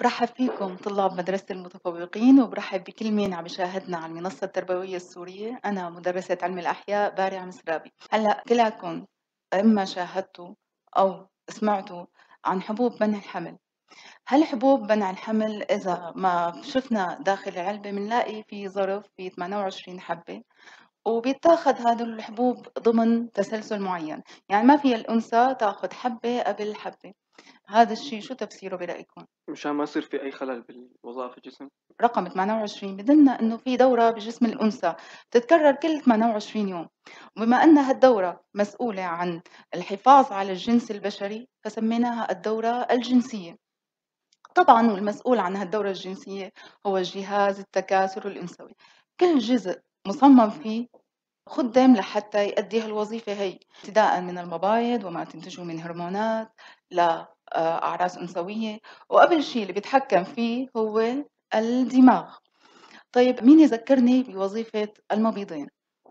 برحب فيكم طلاب مدرسة المتفوقين، وبرحب بكل مين عم يشاهدنا على المنصة التربوية السورية. أنا مدرسة علم الأحياء بارع مسرابي. هلأ كلكم إما شاهدتوا أو سمعتوا عن حبوب منع الحمل. هالحبوب منع الحمل إذا ما شفنا داخل العلبة بنلاقي في ظرف في 28 حبة، وبيتاخد هذه الحبوب ضمن تسلسل معين، يعني ما في الأنثى تاخد حبة قبل حبة. هذا الشيء شو تفسيره برأيكم؟ مشان ما يصير في أي خلل بالوظائف الجسم. رقم 28 بدلنا إنه في دورة بجسم الأنثى بتتكرر كل 28 يوم، وبما أن هالدورة مسؤولة عن الحفاظ على الجنس البشري فسميناها الدورة الجنسية. طبعا والمسؤول عن هالدورة الجنسية هو جهاز التكاثر الأنثوي. كل جزء مصمم فيه خدم لحتى يؤدي هالوظيفة هي، ابتداء من المبايض وما تنتجه من هرمونات لأعراس أنثوية، وقبل شيء اللي بيتحكم فيه هو الدماغ. طيب مين يذكرني بوظيفة المبيضين؟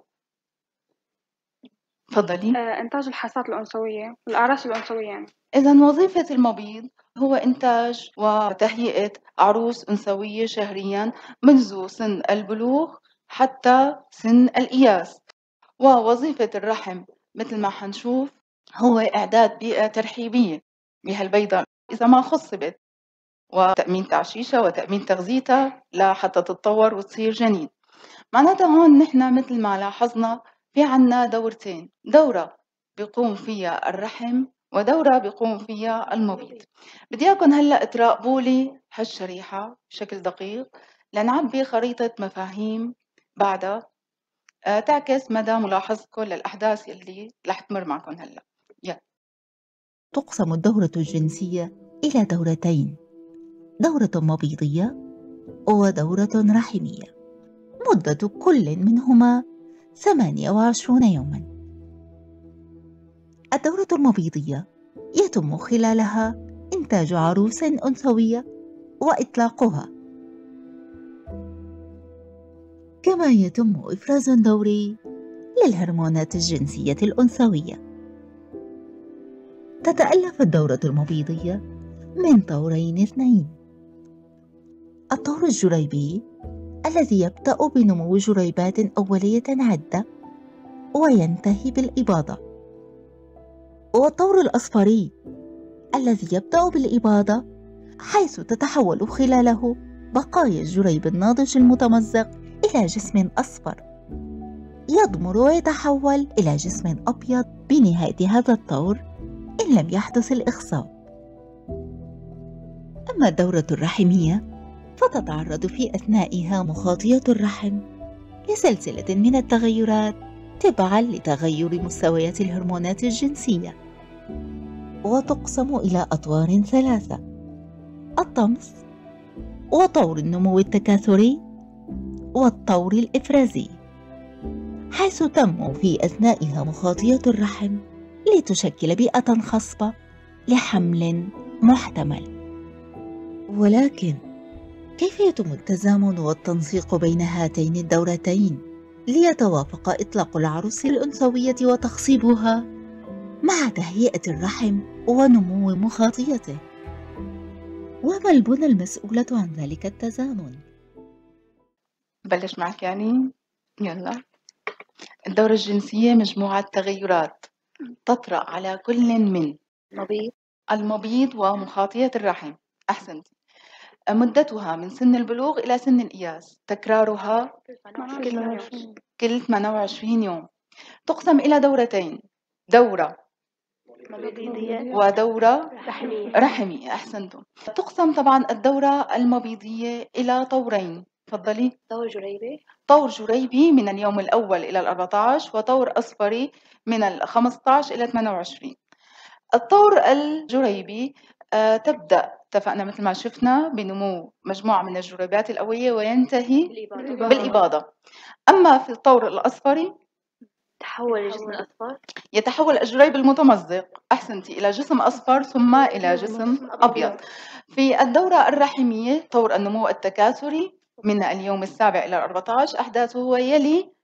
تفضلي. إنتاج الحاسات الأنثوية والأعراس الأنثوية يعني. إذا وظيفة المبيض هو إنتاج وتهيئة عروس أنثوية شهريا منذ سن البلوغ حتى سن الإياس. ووظيفة الرحم مثل ما حنشوف هو إعداد بيئة ترحيبية بهالبيضة إذا ما خصبت، وتأمين تعشيشها وتأمين تغذيتها لحتى تتطور وتصير جنين. معناتها هون نحن مثل ما لاحظنا في عنا دورتين، دورة بيقوم فيها الرحم ودورة بيقوم فيها المبيض. بدي اياكم هلا تراقبوا لي هالشريحة بشكل دقيق لنعبي خريطة مفاهيم بعدها تعكس مدى ملاحظتكم للأحداث اللي رح تمر معكم هلا. يلا. تقسم الدورة الجنسية إلى دورتين: دورة مبيضية ودورة رحمية، مدة كل منهما 28 يوما. الدورة المبيضية يتم خلالها إنتاج عروس أنثوية وإطلاقها، كما يتم إفراز دوري للهرمونات الجنسية الأنثوية. تتألف الدورة المبيضية من طورين اثنين: الطور الجريبي الذي يبدأ بنمو جريبات أولية عدة وينتهي بالإباضة، والطور الأصفري الذي يبدأ بالإباضة حيث تتحول خلاله بقايا الجريب الناضج المتمزق إلى جسم أصفر يضمر ويتحول إلى جسم أبيض بنهاية هذا الطور إن لم يحدث الإخصاب. أما الدورة الرحمية فتتعرض في أثنائها مخاطية الرحم لسلسلة من التغيرات تبعاً لتغير مستويات الهرمونات الجنسية، وتقسم إلى أطوار ثلاثة: الطمس، وطور النمو التكاثري، والطور الإفرازي، حيث تنمو في أثنائها مخاطية الرحم لتشكل بيئة خصبة لحمل محتمل. ولكن كيف يتم التزامن والتنسيق بين هاتين الدورتين ليتوافق إطلاق العروس الأنثوية وتخصيبها مع تهيئة الرحم ونمو مخاطيته؟ وما البنى المسؤولة عن ذلك التزامن؟ بلش معك يعني. يلا. الدورة الجنسية مجموعة تغيرات تطرأ على كل من المبيض ومخاطية الرحم. أحسنتي. مدتها من سن البلوغ إلى سن الإياس، تكرارها كل 28 يوم. تقسم إلى دورتين: دورة مبيضية ودورة رحمية. رحمية. أحسنتم. تقسم طبعا الدورة المبيضية إلى طورين. تفضلي. دور جريبي. طور جريبي من اليوم الأول إلى 14، وطور أصفري من 15 إلى 28. الطور الجريبي تبدأ اتفقنا مثل ما شفنا بنمو مجموعة من الجريبات الأولية وينتهي بالإباضة. أما في الطور الأصفري تحول لجسم أصفر. يتحول الجريب المتمزق أحسنتي إلى جسم أصفر ثم إلى جسم أبيض. في الدورة الرحمية طور النمو التكاثري من اليوم السابع إلى 14، أحداثه يلي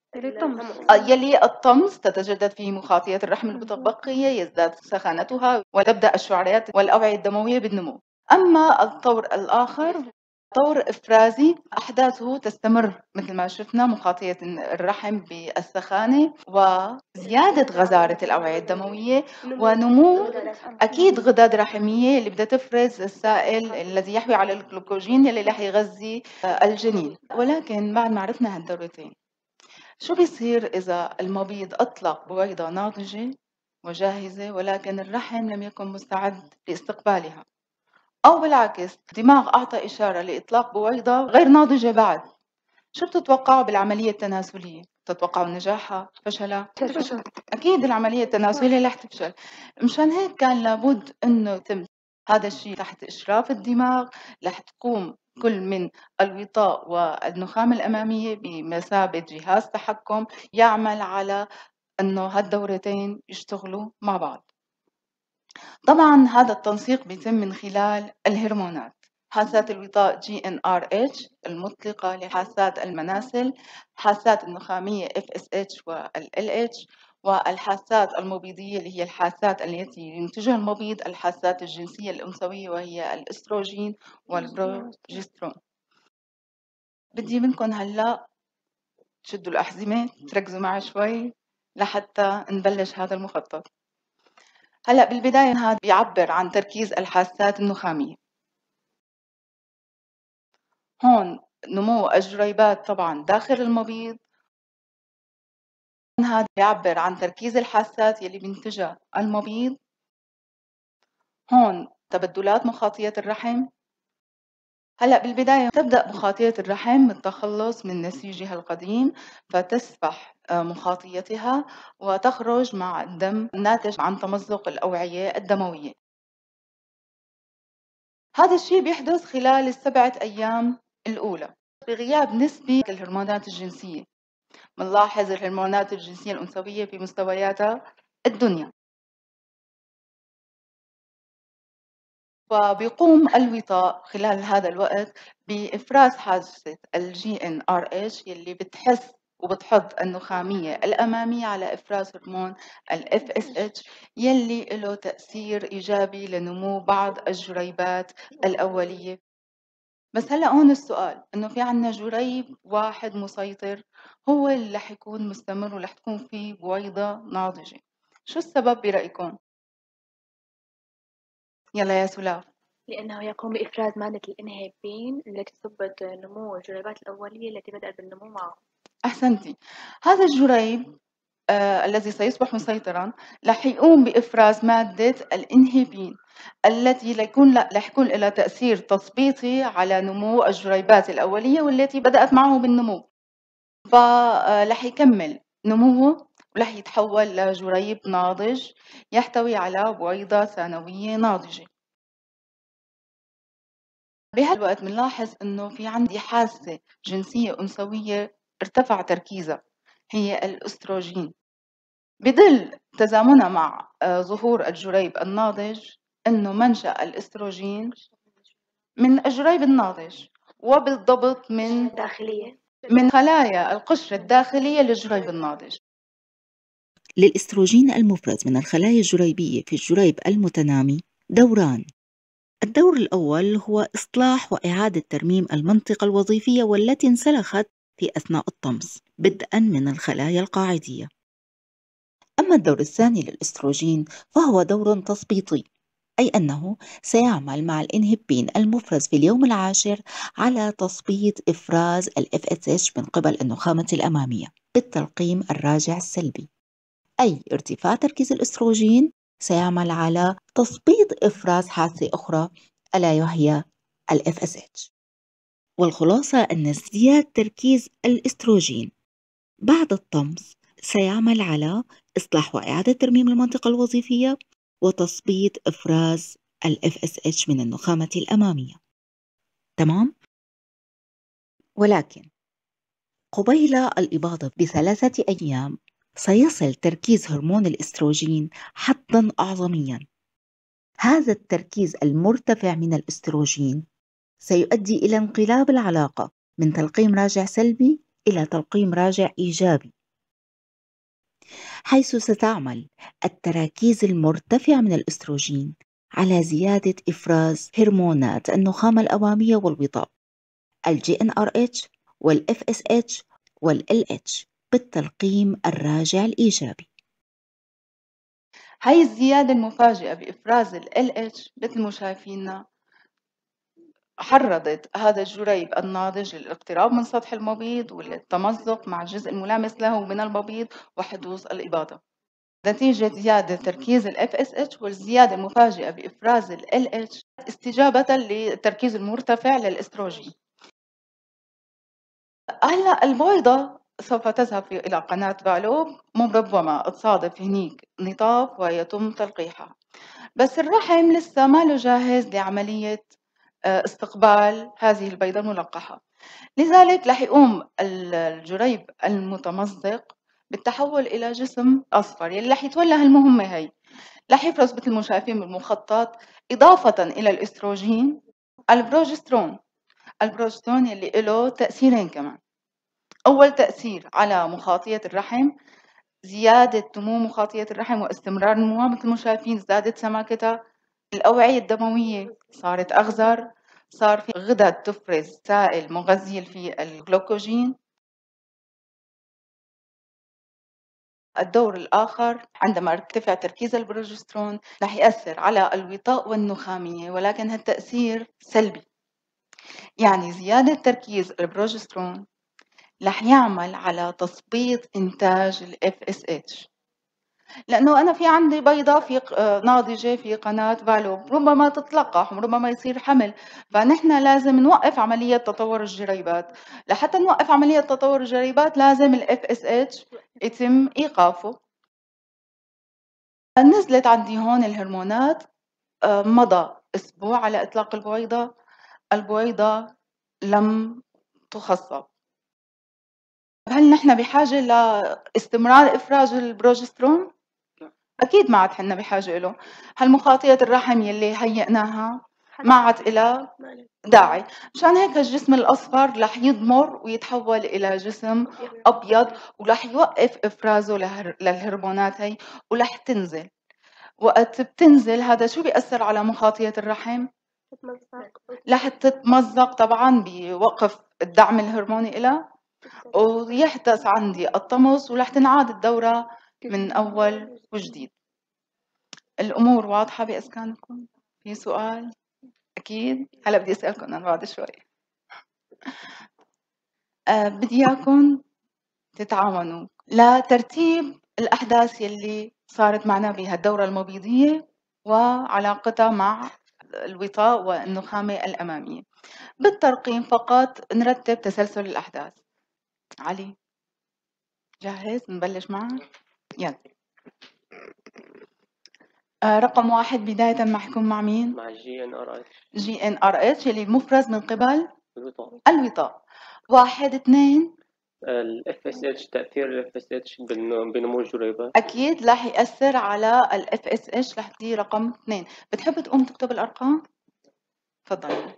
الطمس، تتجدد فيه مخاطية الرحم المتبقية، يزداد سخانتها وتبدأ الشعيرات والأوعية الدموية بالنمو. أما الطور الآخر طور إفرازي، أحداثه تستمر مثل ما شفنا مخاطية الرحم بالسخانة وزيادة غزارة الأوعية الدموية ونمو أكيد غدد رحمية اللي بدها تفرز السائل الذي يحوي على الجلوكوجين اللي رح يغذي الجنين. ولكن بعد ما عرفنا هالدورتين، شو بيصير إذا المبيض أطلق بويضة ناضجة وجاهزة ولكن الرحم لم يكن مستعد لاستقبالها؟ أو بالعكس الدماغ أعطى إشارة لإطلاق بويضة غير ناضجة بعد، شو بتتوقعوا بالعملية التناسلية؟ تتوقعوا نجاحها؟ فشلها؟ تفشل. أكيد العملية التناسلية رح تفشل. مشان هيك كان لابد إنه يتم هذا الشيء تحت إشراف الدماغ، رح تقوم كل من الوطاء والنخامة الأمامية بمثابة جهاز تحكم يعمل على إنه هالدورتين يشتغلوا مع بعض. طبعا هذا التنسيق بيتم من خلال الهرمونات، حاسات الوطاء GnRH المطلقة لحاسات المناسل، حاسات النخامية FSH وال LH، والحاسات المبيضية اللي هي الحاسات التي ينتجها المبيض، الحاسات الجنسية الأنثوية وهي الأستروجين والبروجسترون. بدي منكم هلأ تشدوا الأحزمة تركزوا معي شوي لحتى نبلش هذا المخطط. هلأ بالبداية هذا بيعبر عن تركيز الحاسات النخامية. هون نمو الجريبات طبعا داخل المبيض، هذا بيعبر عن تركيز الحاسات يلي بينتجها المبيض. هون تبدلات مخاطية الرحم. هلأ بالبداية تبدأ مخاطية الرحم بالتخلص من نسيجها القديم فتسفح مخاطيتها وتخرج مع الدم الناتج عن تمزق الأوعية الدموية. هذا الشيء بيحدث خلال ال7 أيام الأولى بغياب نسبي للهرمونات الجنسية. منلاحظ الهرمونات الجنسية الأنثوية في مستوياتها الدنيا، وبيقوم الوطاء خلال هذا الوقت بإفراز حاسة GnRH يلي بتحس وبتحض النخامية الأمامية على إفراز هرمون FSH يلي له تأثير إيجابي لنمو بعض الجريبات الأولية. بس هلأ هون السؤال إنه في عنا جريب واحد مسيطر هو اللي رح يكون مستمر ورح تكون فيه بويضة ناضجة، شو السبب برأيكم؟ يلا يا سلاف. لأنه يقوم بإفراز مادة الإنهبين التي تثبط نمو الجريبات الأولية التي بدأت بالنمو معه. أحسنتي. هذا الجريب الذي سيصبح مسيطرا رح يقوم بإفراز مادة الإنهبين التي رح يكون لها تأثير تثبيطي على نمو الجريبات الأولية والتي بدأت معه بالنمو، فرح يكمل نموه ورح يتحول لجريب ناضج يحتوي على بويضة ثانوية ناضجة. بهالوقت بنلاحظ إنه في عندي حاسة جنسية أنثوية ارتفع تركيزها هي الأستروجين، بدل تزامنها مع ظهور الجريب الناضج إنه منشأ الأستروجين من الجريب الناضج وبالضبط من خلايا القشرة الداخلية للجريب الناضج. للإستروجين المفرز من الخلايا الجريبية في الجريب المتنامي دوران. الدور الأول هو إصلاح وإعادة ترميم المنطقة الوظيفية والتي انسلخت في أثناء الطمس بدءاً من الخلايا القاعدية. أما الدور الثاني للإستروجين فهو دور تثبيطي، أي أنه سيعمل مع الإنهبين المفرز في اليوم العاشر على تثبيط إفراز ال FSH من قبل النخامة الأمامية بالتلقيم الراجع السلبي، أي ارتفاع تركيز الأستروجين سيعمل على تثبيط إفراز حاسة أخرى ألا وهي ال FSH. والخلاصة أن ازدياد تركيز الأستروجين بعد الطمس سيعمل على إصلاح وإعادة ترميم المنطقة الوظيفية وتثبيط إفراز ال FSH من النخامة الأمامية. تمام؟ ولكن قبيل الإباضة ب3 أيام سيصل تركيز هرمون الإستروجين حداً أعظمياً. هذا التركيز المرتفع من الإستروجين سيؤدي إلى انقلاب العلاقة من تلقيم راجع سلبي إلى تلقيم راجع إيجابي، حيث ستعمل التراكيز المرتفعة من الأستروجين على زيادة إفراز هرمونات النخامة الأمامية والوطاء الGnRH والFSH والLH بالتلقيم الراجع الإيجابي. هاي الزيادة المفاجئة بإفراز ال LH مثل ما شايفيننا حرضت هذا الجريب الناضج للاقتراب من سطح المبيض والتمزق مع الجزء الملامس له من المبيض وحدوث الإباضة نتيجة زيادة تركيز ال FSH والزيادة المفاجئة بإفراز ال LH استجابة للتركيز المرتفع للإستروجين. هلا البويضة سوف تذهب إلى قناة فالوب ربما تصادف هنيك نطاف ويتم تلقيحها، بس الرحم لسه ما له جاهز لعملية استقبال هذه البيضة الملقحة، لذلك رح يقوم الجريب المتمزق بالتحول إلى جسم أصفر يلي رح يتولى هالمهمة هي، رح يفرز مثل ما شايفين بالمخطط إضافة إلى الإستروجين البروجسترون يلي له تأثيرين كمان. أول تأثير على مخاطية الرحم زيادة نمو مخاطية الرحم واستمرار نموها مثل ما شايفين زادت سماكتها، الأوعية الدموية صارت أغزر، صار في غدد تفرز سائل مغذي في الجلوكوجين. الدور الآخر عندما ارتفع تركيز البروجسترون رح يأثر على الوطاء والنخامية، ولكن هالتأثير سلبي، يعني زيادة تركيز البروجسترون رح يعمل على تثبيط إنتاج ال FSH، لأنه أنا في عندي بيضة في ناضجة في قناة فالوب ربما تتلقح وربما يصير حمل، فنحن لازم نوقف عملية تطور الجريبات. لحتى نوقف عملية تطور الجريبات لازم ال FSH يتم إيقافه. نزلت عندي هون الهرمونات، مضى أسبوع على إطلاق البويضة لم تخصب. هل نحن بحاجة لاستمرار إفراز البروجسترون؟ أكيد ما عاد حنا بحاجة له. هالمخاطية الرحم يلي هيئناها ما عاد إلها داعي، مشان هيك الجسم الأصفر رح يضمر ويتحول إلى جسم أبيض ورح يوقف إفرازه للهرمونات هي ورح تنزل. وقت بتنزل هذا شو بيأثر على مخاطية الرحم؟ رح تتمزق طبعا بوقف الدعم الهرموني إلها ويحدث عندي الطمس ورح تنعاد الدورة من أول وجديد. الأمور واضحة بإسكانكم؟ في سؤال؟ أكيد؟ هلا بدي أسألكم أنا بعد شوي. بدي إياكم تتعاونوا لترتيب الأحداث يلي صارت معنا بهالدورة المبيضية وعلاقتها مع الوطاء والنخامة الأمامية. بالترقيم فقط نرتب تسلسل الأحداث. علي جاهز؟ نبلش معك؟ يلا. رقم 1 بداية ما حيكون مع مين؟ مع GnRH يلي مفرز من قبل الوطاء. 1 2 ال FSH، تأثير ال FSH بنمو الجريبات. أكيد رح يأثر على ال FSH، رح تجي رقم 2. بتحب تقوم تكتب الأرقام؟ تفضل.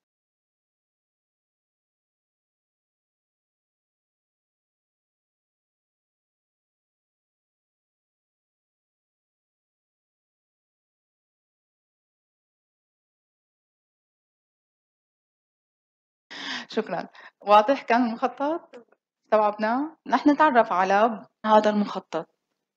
شكرا. واضح كان المخطط؟ استوعبناه؟ نحن نتعرف على هذا المخطط.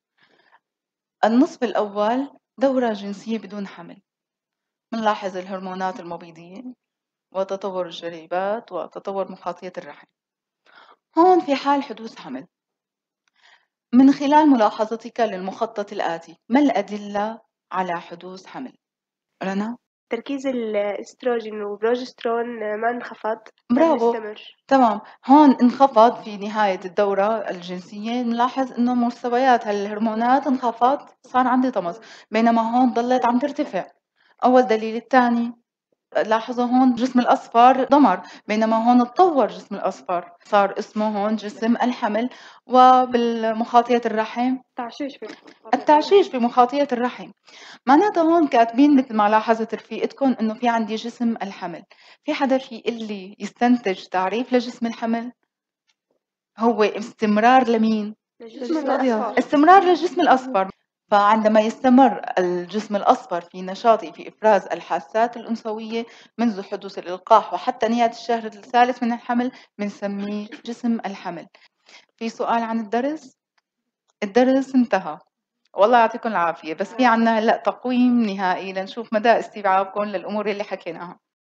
النصف الأول دورة جنسية بدون حمل، منلاحظ الهرمونات المبيضية وتطور الجريبات وتطور مخاطية الرحم. هون في حال حدوث حمل، من خلال ملاحظتك للمخطط الآتي ما الأدلة على حدوث حمل؟ رنا؟ تركيز الاستروجين والبروجسترون ما انخفض، برافو. مستمر. تمام، هون انخفض في نهاية الدورة الجنسية، نلاحظ إنه مستويات هالهرمونات انخفض، صار عندي طمس، بينما هون ضلت عم ترتفع. أول دليل. الثاني لاحظوا هون جسم الأصفر ضمر، بينما هون تطور جسم الأصفر صار اسمه هون جسم الحمل. وبالمخاطية الرحم التعشيش بمخاطية الرحم، معناتها هون كاتبين مثل ما لاحظت رفيقتكم إنه في عندي جسم الحمل. في حدا في اللي يستنتج تعريف لجسم الحمل؟ هو استمرار لمين؟ الجسم الأصفر. استمرار للجسم الأصفر. فعندما يستمر الجسم الأصفر في نشاطه في إفراز الحاسات الأنثوية منذ حدوث الإلقاح وحتى نهاية الشهر الثالث من الحمل بنسميه جسم الحمل. في سؤال عن الدرس؟ الدرس انتهى. والله يعطيكم العافية، بس في عنا هلأ تقويم نهائي لنشوف مدى استيعابكم للأمور اللي حكيناها.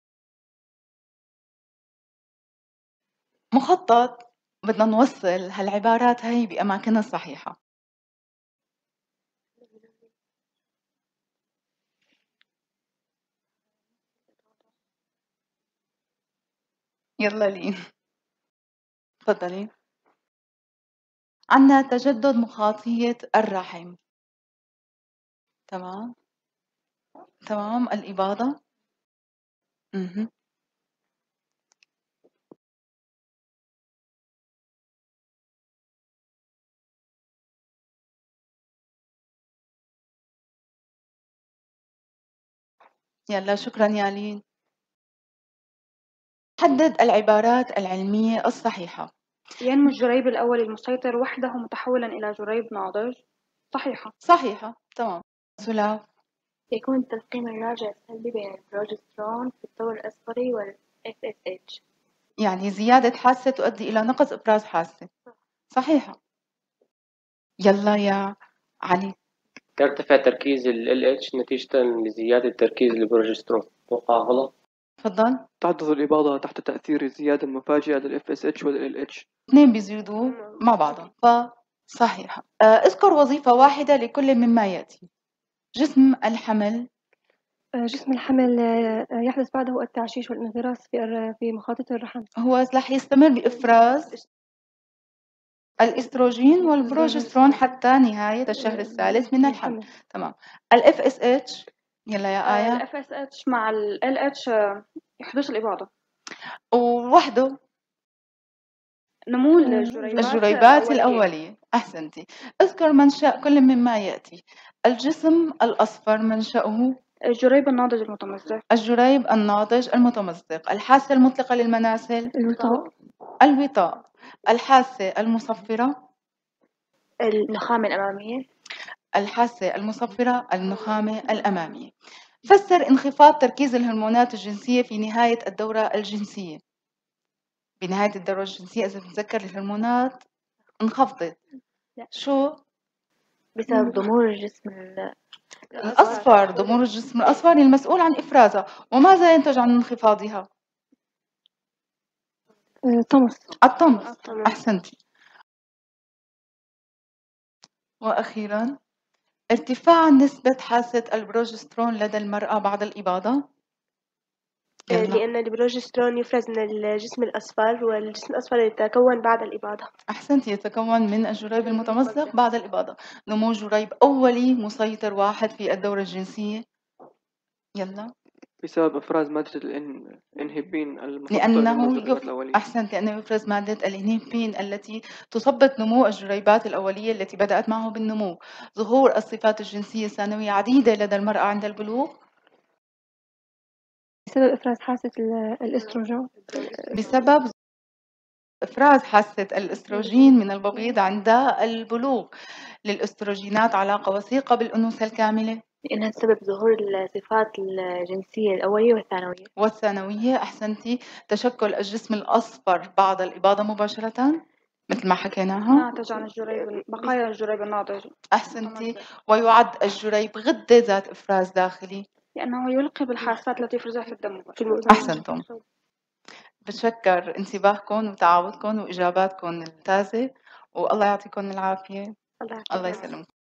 مخطط بدنا نوصل هالعبارات هاي بأماكنها الصحيحة. يلا لين تفضلي. عنا تجدد مخاطية الرحم. تمام تمام. الإباضة. مهم. يلا شكرا يا لين. حدد العبارات العلمية الصحيحة. ينمو الجريب الأول المسيطر وحده متحولا إلى جريب ناضج. صحيحة. صحيحة. تمام. سلاف. يكون التلقيم الراجع السلبي بين البروجسترون في الطور الأصفري وال FSH. يعني زيادة حاسة تؤدي إلى نقص إفراز حاسة. صحيحة. يلا يا علي. يرتفع تركيز ال LH نتيجة لزيادة تركيز البروجسترون. توقع غلط. تفضل. تحدث الإباضة تحت تأثير الزيادة المفاجئة لل FSH وال LH. اثنين بيزيدوا مع بعضهم فصحيحة. اذكر وظيفة واحدة لكل مما يأتي. جسم الحمل. جسم الحمل يحدث بعده التعشيش والانغراس في مخاطط الرحم. هو رح يستمر بإفراز الإستروجين والبروجسترون حتى نهاية الشهر الثالث من الحمل. تمام. ال FSH. يلا يا آية. ال FSH مع ال LH يحدث الإباضة. ووحده نمو الجريبات الأولية. أحسنتي. اذكر منشأ كل مما يأتي. الجسم الأصفر منشأه الجريب الناضج المتمزق. الجريب الناضج المتمزق. الحاسة المطلقة للمناسل. الوطاء. الحاسة المصفرة. النخامة الأمامية. الحاسة المصفرة النخامة الأمامية. فسر انخفاض تركيز الهرمونات الجنسية في نهاية الدورة الجنسية. بنهاية الدورة الجنسية إذا تتذكر الهرمونات انخفضت. لا. شو؟ بسبب ضمور الجسم الأصفر. ضمور الجسم الأصفر المسؤول عن إفرازها. وماذا ينتج عن انخفاضها؟ طمس. الطمس. أحسنتي. وأخيرا ارتفاع نسبة حاسة البروجسترون لدى المرأة بعد الإباضة. لأن البروجسترون يفرز من الجسم الأصفر والجسم الأصفر يتكون بعد الإباضة. أحسنت. يتكون من الجريب المتمزق بعد الإباضة. نمو جريب أولي مسيطر واحد في الدورة الجنسية. يلا. بسبب إفراز مادة الإنهبين لأنه أحسنت. لأنه يفرز مادة الإنهبين التي تثبط نمو الجريبات الأولية التي بدأت معه بالنمو. ظهور الصفات الجنسية الثانوية عديدة لدى المرأة عند البلوغ. بسبب إفراز حاسة الإستروجين. بسبب إفراز حاسة الإستروجين من المبيض عند البلوغ. للإستروجينات علاقة وثيقة بالأنوثة الكاملة. لأنها تسبب ظهور الصفات الجنسية الأولية والثانوية. أحسنتي. تشكل الجسم الأصفر بعد الإباضة مباشرة مثل ما حكيناها. ناتج عن بقايا الجريب الناضج. أحسنتي. ويعد الجريب غدة ذات إفراز داخلي لأنه يلقي بالحاسات التي يفرزها في الدم. أحسنتم. بتشكر انتباهكم وتعاونكم وإجاباتكم الممتازة والله يعطيكم العافية. الله يسلمكم.